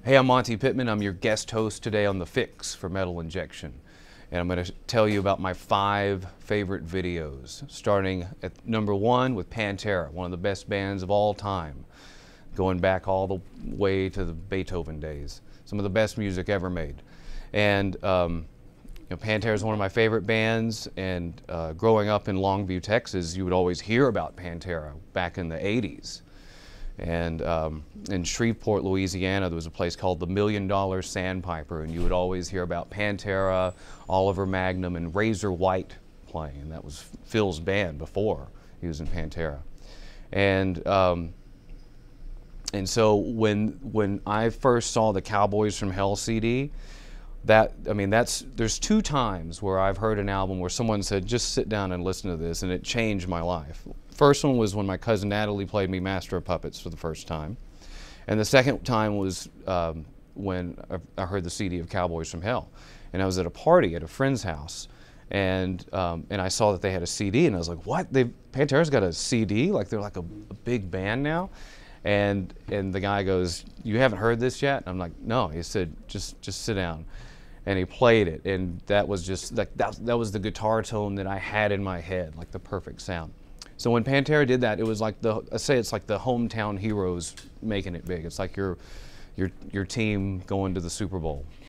Hey, I'm Monty Pittman. I'm your guest host today on The Fix for Metal Injection. And I'm going to tell you about my 5 favorite videos, starting at number 1 with Pantera, one of the best bands of all time, going back all the way to the Beethoven days. Some of the best music ever made. And Pantera is one of my favorite bands, and growing up in Longview, Texas, you would always hear about Pantera back in the 80s. And in Shreveport, Louisiana, there was a place called the $1 Million Sandpiper, and you would always hear about Pantera, Oliver Magnum, and Razor White playing. And that was Phil's band before he was in Pantera. And so when I first saw the Cowboys from Hell CD, there's 2 times where I've heard an album where someone said, just sit down and listen to this, and it changed my life. First one was when my cousin Natalie played me Master of Puppets for the first time. And the second time was when I heard the CD of Cowboys from Hell. And I was at a party at a friend's house, and I saw that they had a CD, and I was like, what? Pantera's got a CD? Like they're like a big band now? And the guy goes, you haven't heard this yet? And I'm like, no. He said, just sit down. And he played it, and that was just like that was the guitar tone that I had in my head, like the perfect sound. So when Pantera did that, it was like it's like the hometown heroes making it big. It's like your team going to the Super Bowl.